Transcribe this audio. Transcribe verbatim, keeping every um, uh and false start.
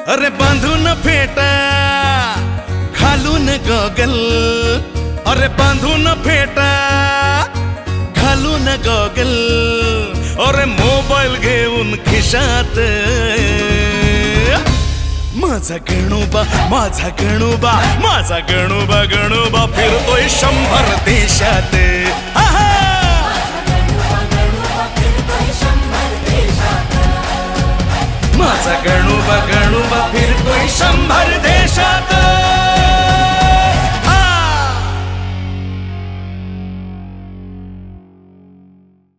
अरे बांधून फेटा घालून गॉगल, अरे बांधून फेटा घालून गॉगल, अरे मोबाईल घेऊन खिशात माझा गणोबा माझा गणोबा माझा गणोबा गणोबा फिरतोय शंभर देशात। माझा गणोबा गणोबा फिरतोय शंभर देशात।